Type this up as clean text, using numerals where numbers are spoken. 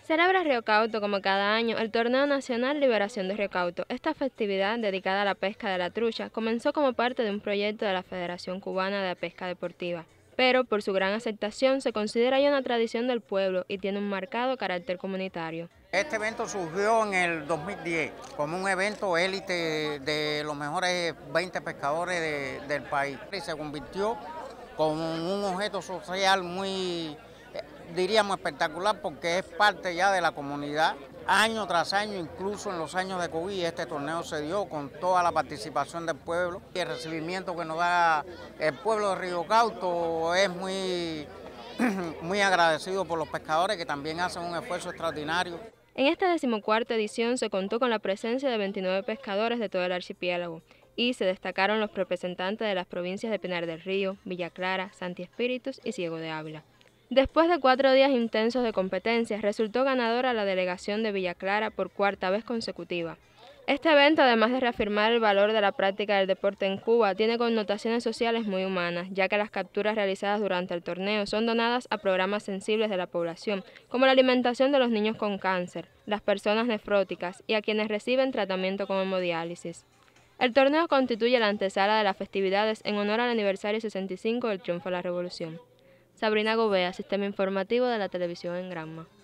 Celebra Río Cauto como cada año el Torneo Nacional Liberación de Río Cauto. Esta festividad, dedicada a la pesca de la trucha, comenzó como parte de un proyecto de la Federación Cubana de Pesca Deportiva, pero por su gran aceptación se considera ya una tradición del pueblo y tiene un marcado carácter comunitario. Este evento surgió en el 2010 como un evento élite de los mejores 20 pescadores del país y se convirtió como un objeto social muy, diríamos, espectacular porque es parte ya de la comunidad. Año tras año, incluso en los años de COVID, este torneo se dio con toda la participación del pueblo y el recibimiento que nos da el pueblo de Río Cauto es muy agradecido por los pescadores que también hacen un esfuerzo extraordinario. En esta 14ª edición se contó con la presencia de 29 pescadores de todo el archipiélago y se destacaron los representantes de las provincias de Pinar del Río, Villa Clara, Santi Espíritus y Ciego de Ávila. Después de 4 días intensos de competencias, resultó ganadora la delegación de Villa Clara por 4ª vez consecutiva. Este evento, además de reafirmar el valor de la práctica del deporte en Cuba, tiene connotaciones sociales muy humanas, ya que las capturas realizadas durante el torneo son donadas a programas sensibles de la población, como la alimentación de los niños con cáncer, las personas nefróticas y a quienes reciben tratamiento con hemodiálisis. El torneo constituye la antesala de las festividades en honor al aniversario 65 del triunfo de la Revolución. Sabrina Gobea, Sistema Informativo de la Televisión en Granma.